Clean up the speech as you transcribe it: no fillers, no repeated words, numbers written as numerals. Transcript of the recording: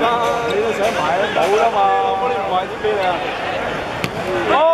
你都想買得到㗎嘛？我幫你買啲俾你啊！